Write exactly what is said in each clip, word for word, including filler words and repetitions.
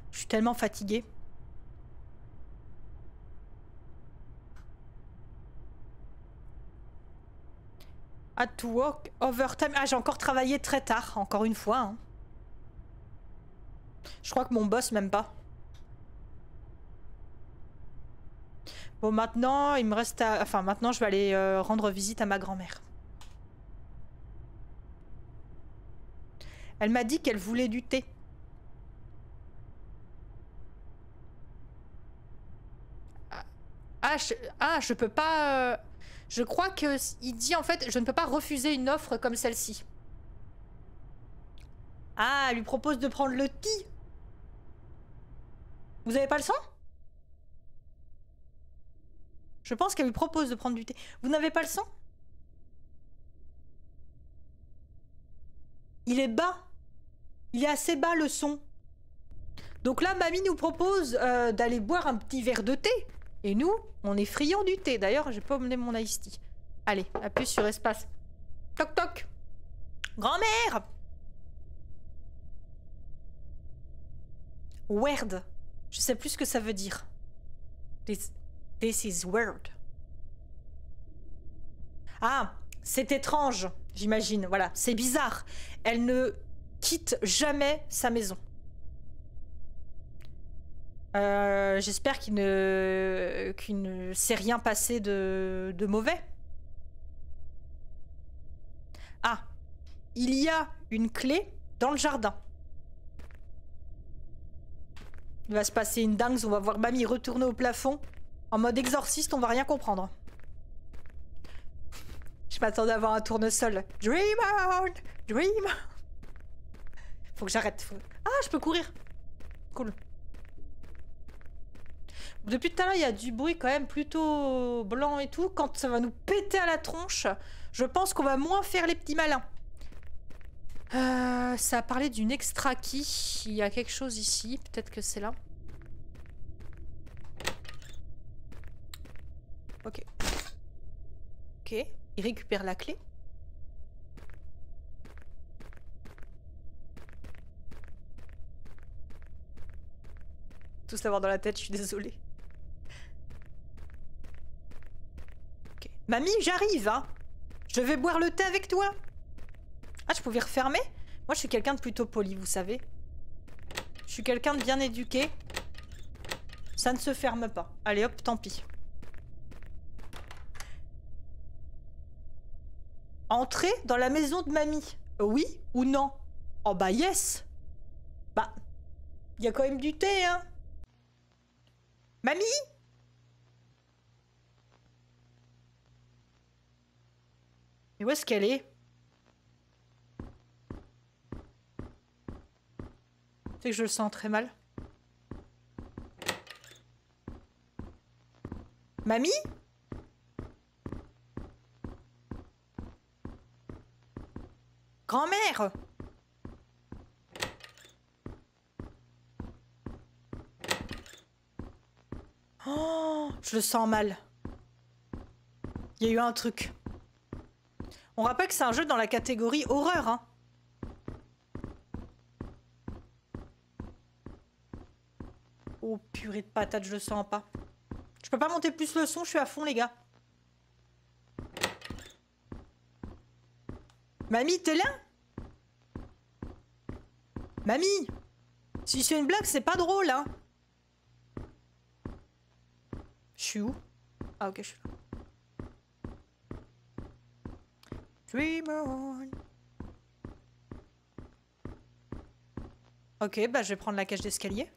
Je suis tellement fatiguée. Had to work overtime. Ah, j'ai encore travaillé très tard, encore une fois. Hein. Je crois que mon boss m'aime pas. Bon, maintenant, il me reste à... Enfin, maintenant, je vais aller euh, rendre visite à ma grand-mère. Elle m'a dit qu'elle voulait du thé. Ah, je, ah, je peux pas... Euh, je crois que il dit, en fait, je ne peux pas refuser une offre comme celle-ci. Ah, elle lui propose de prendre le thé. Vous avez pas le son? Je pense qu'elle lui propose de prendre du thé. Vous n'avez pas le son? Il est bas. Il est assez bas, le son. Donc là, mamie nous propose euh, d'aller boire un petit verre de thé. Et nous, on est friands du thé. D'ailleurs, j'ai pas emmené mon iced tea. Allez, appuie sur espace. Toc toc. Grand-mère. Weird. Je sais plus ce que ça veut dire. This, this is weird. Ah, c'est étrange, j'imagine. Voilà, c'est bizarre. Elle ne quitte jamais sa maison. Euh, J'espère qu'il ne, qu'il ne s'est rien passé de, de mauvais. Ah, il y a une clé dans le jardin. Il va se passer une dingue, on va voir mamie retourner au plafond. En mode exorciste, on va rien comprendre. Je m'attendais à avoir un tournesol. Dream on, dream on. Faut que j'arrête. Faut... Ah, je peux courir. Cool. Depuis tout à l'heure, il y a du bruit quand même plutôt blanc et tout. Quand ça va nous péter à la tronche, je pense qu'on va moins faire les petits malins. Euh, ça a parlé d'une extra key. Il y a quelque chose ici. Peut-être que c'est là. Ok. Ok. Il récupère la clé. Tout savoir dans la tête, je suis désolée. Ok. Mamie, j'arrive, hein. Je vais boire le thé avec toi. Ah, je pouvais refermer? Moi, je suis quelqu'un de plutôt poli, vous savez. Je suis quelqu'un de bien éduqué. Ça ne se ferme pas. Allez, hop, tant pis. Entrer dans la maison de mamie. Oui ou non? Oh bah yes. Bah, il y a quand même du thé, hein. Mamie? Mais où est-ce qu'elle est? C'est que je le sens très mal. Mamie? Grand-mère? Oh, je le sens mal. Il y a eu un truc. On rappelle que c'est un jeu dans la catégorie horreur, hein. Oh purée de patate, je le sens pas. Je peux pas monter plus le son, je suis à fond les gars. Mamie, t'es là? Mamie! Si c'est une blague, c'est pas drôle, hein. Je suis où? Ah ok, je suis là. Dream on. Ok, bah je vais prendre la cage d'escalier.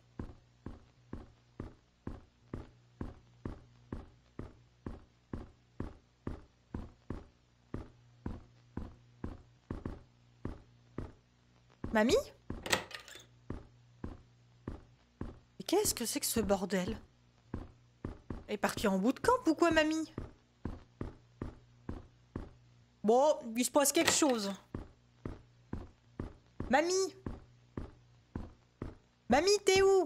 Mamie? Mais qu'est-ce que c'est que ce bordel? Elle est partie en bout de camp ou quoi, mamie? Bon, il se passe quelque chose. Mamie? Mamie, t'es où?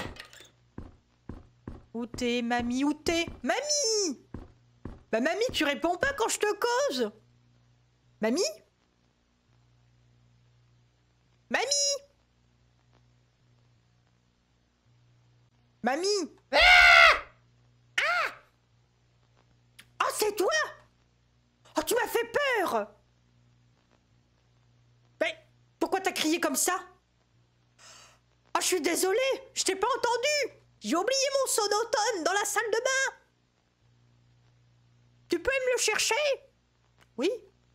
Où t'es, mamie? Où t'es? Mamie? Bah mamie, tu réponds pas quand je te cause. Mamie? Mamie? Mamie! Ah! Ah! Oh, c'est toi! Oh, tu m'as fait peur! Mais pourquoi t'as crié comme ça? Oh, je suis désolée, je t'ai pas entendu! J'ai oublié mon sonotone dans la salle de bain! Tu peux me le chercher? Oui?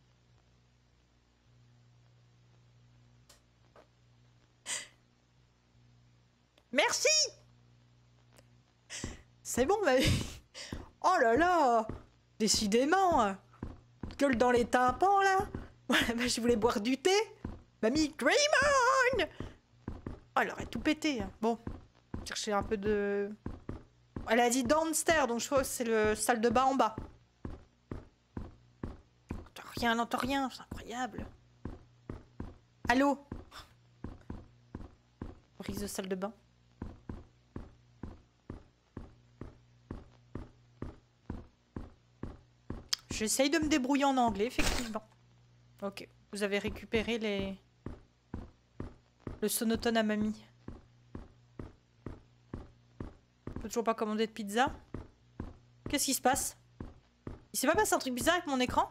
Merci! C'est bon, mamie. Oh là là! Décidément! Gueule dans les tympans, là! Voilà, je voulais boire du thé! Mamie, dream on! Oh, elle aurait tout pété. Bon, chercher un peu de... Elle a dit downstairs, donc je pense que c'est le salle de bain en bas. N'entends rien, n'entend rien, c'est incroyable. Allô? Brise de salle de bain. J'essaye de me débrouiller en anglais, effectivement. Ok, vous avez récupéré les... le sonotone à mamie. On peut toujours pas commander de pizza. Qu'est-ce qui se passe? Il s'est pas passé un truc bizarre avec mon écran?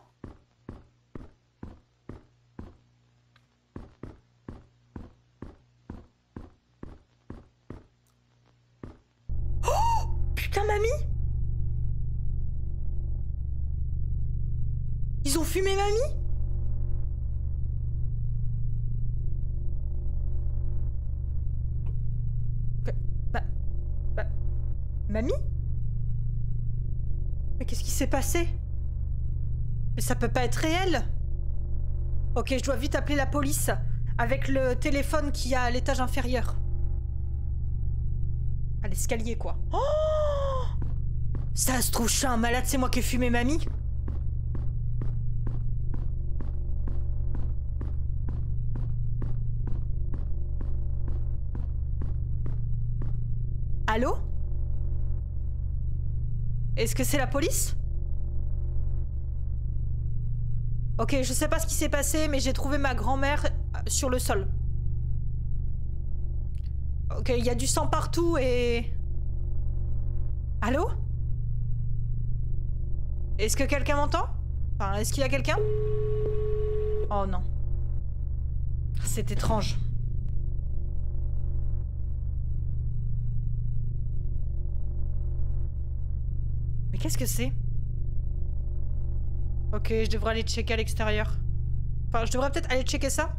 Oh! Putain, mamie! Ils ont fumé mamie? Bah... Bah... Mamie? Mais qu'est-ce qui s'est passé? Mais ça peut pas être réel! Ok, je dois vite appeler la police avec le téléphone qui a à l'étage inférieur. À l'escalier, quoi. Oh! Ça se trouve, je suis un malade, c'est moi qui ai fumé mamie? Allô? Est-ce que c'est la police? Ok, je sais pas ce qui s'est passé, mais j'ai trouvé ma grand-mère sur le sol. Ok, il y a du sang partout et... Allô? Est-ce que quelqu'un m'entend? Enfin, est-ce qu'il y a quelqu'un? Oh non. C'est étrange. Mais qu'est-ce que c'est? Ok, je devrais aller checker à l'extérieur. Enfin, je devrais peut-être aller checker ça.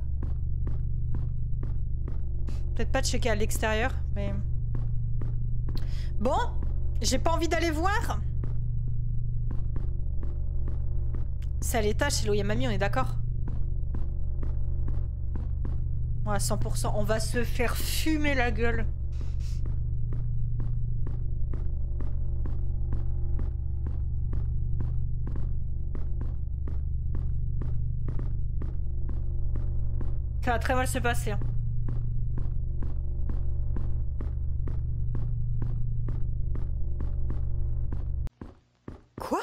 Peut-être pas checker à l'extérieur, mais... Bon, j'ai pas envie d'aller voir. C'est à l'étage, c'est là où il y a mamie, on est d'accord? Ouais, cent pour cent. On va se faire fumer la gueule. Ça va très mal se passer. Hein. Quoi?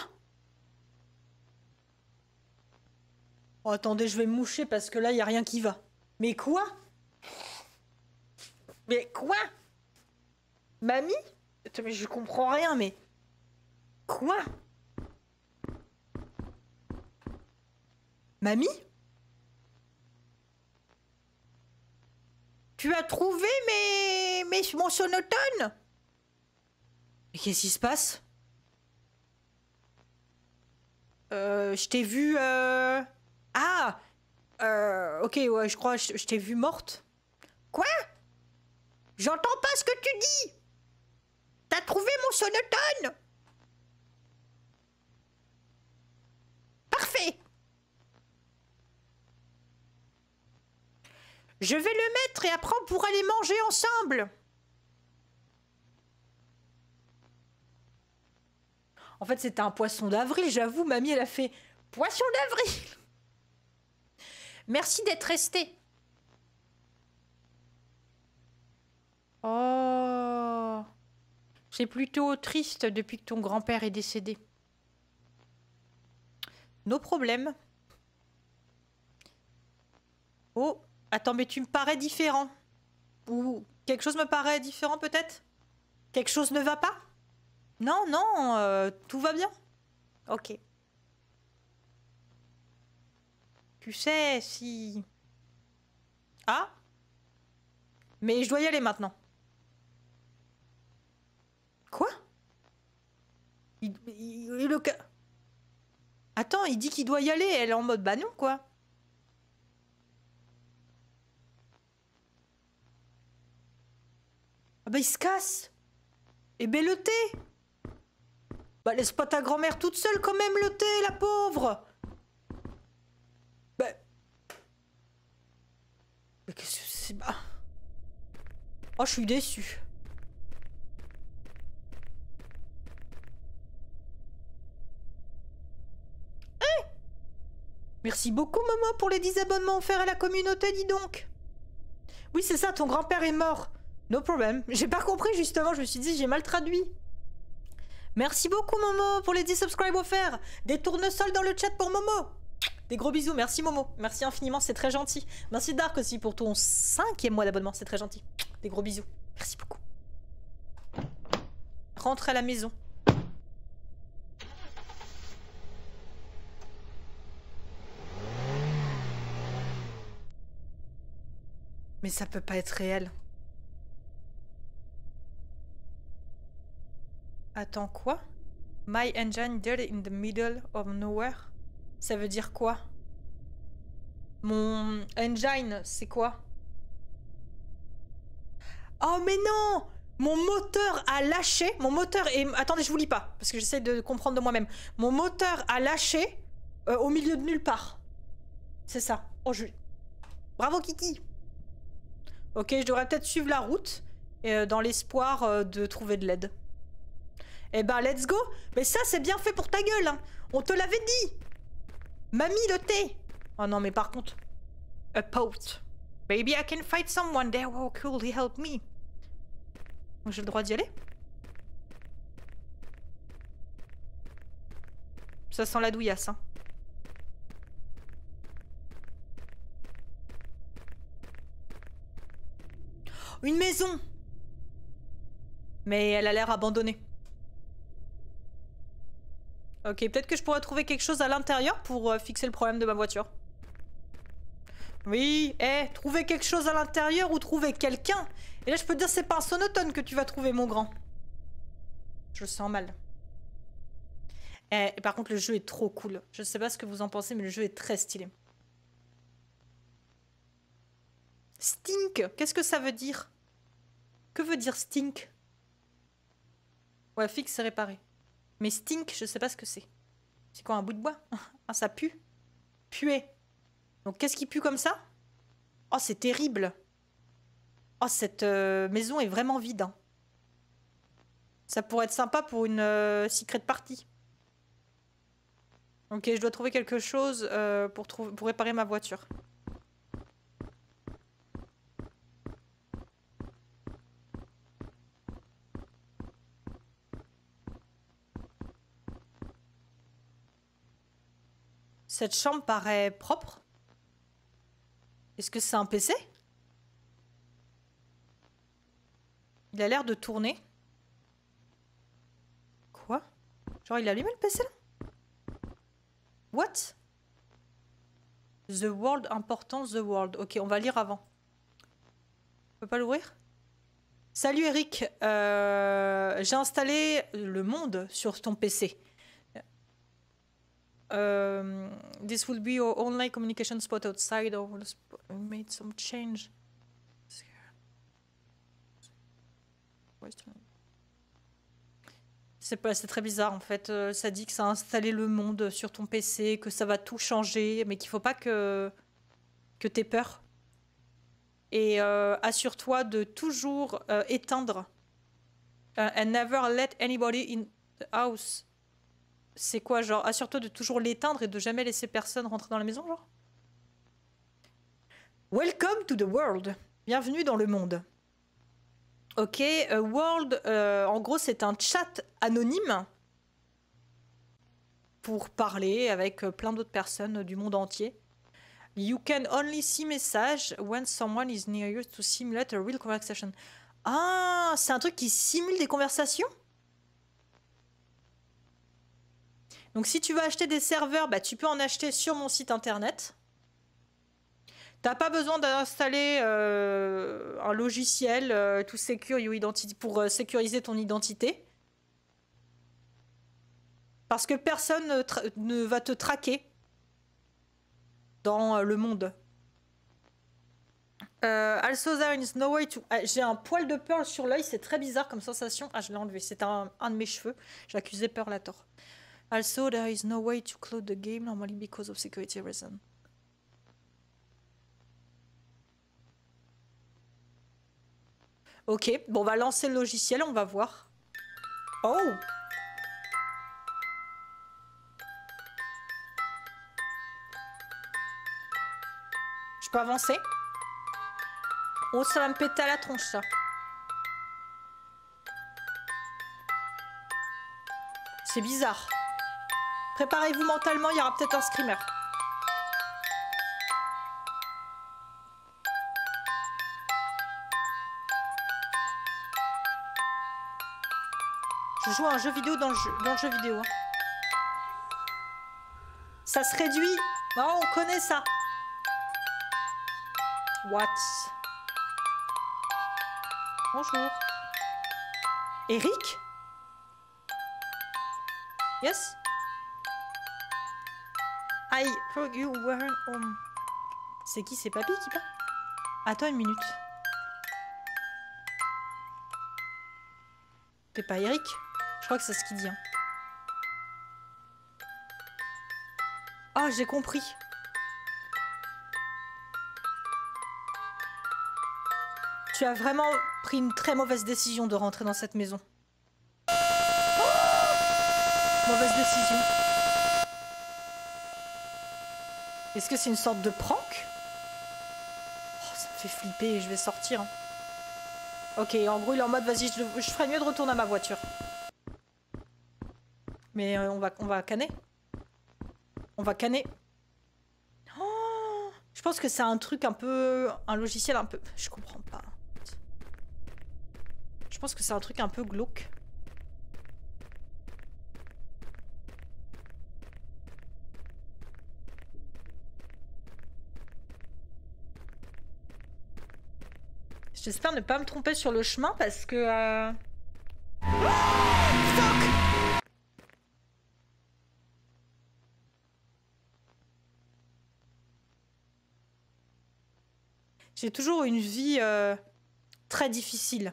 Oh, attendez, je vais me moucher parce que là, il n'y a rien qui va. Mais quoi? Mais quoi? Mamie? Attends, mais je comprends rien, mais... Quoi? Mamie? Tu as trouvé mes... mes... mon sonotone? Mais qu'est-ce qui se passe? Euh... Je t'ai vu... Euh... Ah! Euh... Ok, ouais, je crois je, je t'ai vu morte. Quoi? J'entends pas ce que tu dis! T'as trouvé mon sonotone? Parfait! Je vais le mettre et après on pourra les manger ensemble. En fait, c'était un poisson d'avril, j'avoue. Mamie, elle a fait poisson d'avril. Merci d'être resté. Oh. C'est plutôt triste depuis que ton grand-père est décédé. Nos problèmes. Oh. Attends, mais tu me parais différent. Ou quelque chose me paraît différent peut-être? Quelque chose ne va pas? Non, non, euh, tout va bien. Ok. Tu sais, si... Ah? Mais je dois y aller maintenant. Quoi? il, il, il, le... Attends, il dit qu'il doit y aller. Elle est en mode bah non, quoi. Ah bah il se casse. Et ben le thé. Bah laisse pas ta grand-mère toute seule quand même, le thé, la pauvre. Bah... Mais qu'est-ce que c'est... Bah... Oh, je suis déçue. Hey, merci beaucoup, Momo, pour les dix abonnements offerts à la communauté, dis donc. Oui, c'est ça, ton grand-père est mort. No problem. J'ai pas compris, justement, je me suis dit, j'ai mal traduit. Merci beaucoup, Momo, pour les dix subscribes offerts. Des tournesols dans le chat pour Momo. Des gros bisous, merci Momo. Merci infiniment, c'est très gentil. Merci Dark aussi pour ton cinquième mois d'abonnement, c'est très gentil. Des gros bisous. Merci beaucoup. Rentre à la maison. Mais ça peut pas être réel. Attends, quoi? My engine dead in the middle of nowhere. Ça veut dire quoi? Mon engine, c'est quoi? Oh mais non! Mon moteur a lâché. Mon moteur est... Attendez, je vous lis pas, parce que j'essaie de comprendre de moi-même. Mon moteur a lâché euh, au milieu de nulle part. C'est ça. Oh, je... Bravo, Kiki! Ok, je devrais peut-être suivre la route, euh, dans l'espoir euh, de trouver de l'aide. Eh ben, let's go! Mais ça, c'est bien fait pour ta gueule, hein. On te l'avait dit! Mamie, le thé! Oh non, mais par contre... A pout. Maybe I can find someone there who could help me. J'ai le droit d'y aller? Ça sent la douillasse, hein. Une maison! Mais elle a l'air abandonnée. Ok, peut-être que je pourrais trouver quelque chose à l'intérieur pour euh, fixer le problème de ma voiture. Oui, eh, hey, trouver quelque chose à l'intérieur ou trouver quelqu'un. Et là, je peux te dire, c'est pas un sonotone que tu vas trouver, mon grand. Je le sens mal. Eh, par contre, le jeu est trop cool. Je sais pas ce que vous en pensez, mais le jeu est très stylé. Stink, qu'est-ce que ça veut dire? Que veut dire stink? Ouais, fixe, c'est réparé. Mais stink, je sais pas ce que c'est. C'est quoi, un bout de bois? Ah, ça pue. Puer. Donc, qu'est-ce qui pue comme ça? Oh, c'est terrible. Oh, cette euh, maison est vraiment vide. Hein. Ça pourrait être sympa pour une euh, secret party. Ok, je dois trouver quelque chose euh, pour, pour réparer ma voiture. Cette chambre paraît propre. Est-ce que c'est un P C? Il a l'air de tourner. Quoi? Genre il a allumé le P C là? What? The world, important, the world. Ok, on va lire avant. On peut pas l'ouvrir? Salut Eric, euh, j'ai installé le monde sur ton P C. Um, this will be your online communication spot outside of the spot. We made some change. C'est pas, c'est très bizarre en fait. Euh, ça dit que ça a installé le monde sur ton P C, que ça va tout changer, mais qu'il faut pas que que t'aies peur. Et euh, assure-toi de toujours euh, éteindre. Uh, and never let anybody in the house. C'est quoi, genre, assure-toi de toujours l'éteindre et de jamais laisser personne rentrer dans la maison, genre? Welcome to the world. Bienvenue dans le monde. Ok, uh, world, euh, en gros, c'est un chat anonyme pour parler avec euh, plein d'autres personnes du monde entier. You can only see message when someone is near you to simulate a real conversation. Ah, c'est un truc qui simule des conversations? Donc si tu veux acheter des serveurs, bah, tu peux en acheter sur mon site internet. T'as pas besoin d'installer euh, un logiciel euh, to secure your identity pour euh, sécuriser ton identité. Parce que personne ne, ne va te traquer dans euh, le monde. Euh, also there is no way to... Ah, j'ai un poil de pearl sur l'œil, c'est très bizarre comme sensation. Ah, je l'ai enlevé, c'est un, un de mes cheveux. J'accusais Pearl à tort. Also there is no way to close the game normally because of security reasons. Ok, bon, on va lancer le logiciel, on va voir. Oh! Je peux avancer? Oh, ça va me péter à la tronche, ça. C'est bizarre. Préparez-vous mentalement, il y aura peut-être un screamer. Je joue à un jeu vidéo dans le jeu, dans le jeu vidéo. Hein. Ça se réduit. Oh, on connaît ça. What? Bonjour. Eric? Yes? I thought you weren't home. C'est qui? C'est Papy qui parle? Attends une minute. T'es pas Eric? Je crois que c'est ce qu'il dit. Hein. Ah, j'ai compris. Tu as vraiment pris une très mauvaise décision de rentrer dans cette maison. Oh, mauvaise décision. Est-ce que c'est une sorte de prank? Oh, ça me fait flipper et je vais sortir. Hein. Ok, en gros, il est en mode, vas-y, je, je ferais mieux de retourner à ma voiture. Mais euh, on va, on va canner. On va canner. Oh, je pense que c'est un truc un peu... Un logiciel un peu... Je comprends pas. Je pense que c'est un truc un peu glauque. J'espère ne pas me tromper sur le chemin parce que... Euh... Oh, fuck! J'ai toujours une vie euh, très difficile.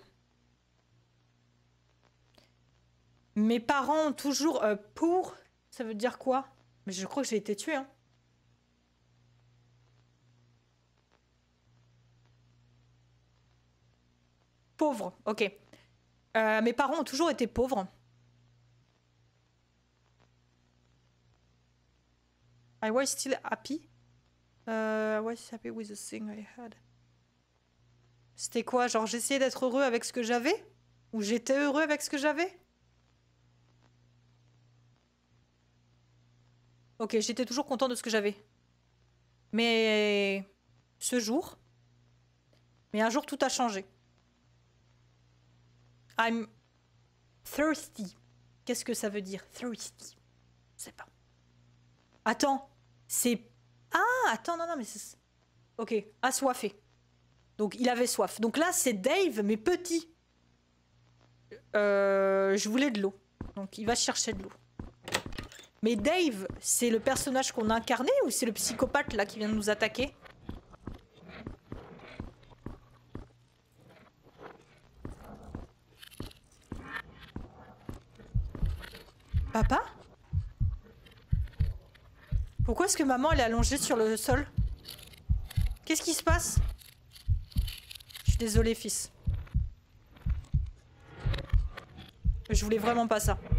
Mes parents ont toujours... Euh, pour... Ça veut dire quoi? Mais je crois que j'ai été tuée, hein. Pauvre, ok. Euh, mes parents ont toujours été pauvres. I was still happy. Uh, I was happy with the thing I had. C'était quoi? Genre j'essayais d'être heureux avec ce que j'avais? Ou j'étais heureux avec ce que j'avais? Ok, j'étais toujours content de ce que j'avais. Mais... Ce jour... Mais un jour tout a changé. I'm thirsty. Qu'est-ce que ça veut dire? Thirsty. Je sais pas. Attends. C'est... Ah, attends, non, non, mais c'est... Ok, assoiffé. Donc, il avait soif. Donc là, c'est Dave, mais petit. Euh, je voulais de l'eau. Donc, il va chercher de l'eau. Mais Dave, c'est le personnage qu'on a incarné ou c'est le psychopathe, là, qui vient de nous attaquer? Papa? Pourquoi est-ce que maman, elle est allongée sur le sol? Qu'est-ce qui se passe? Je suis désolée, fils. Je voulais vraiment pas ça.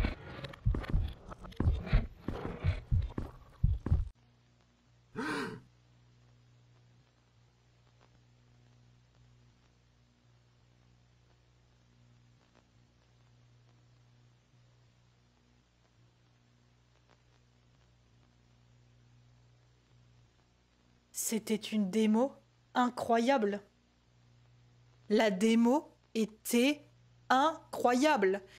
C'était une démo incroyable. La démo était incroyable.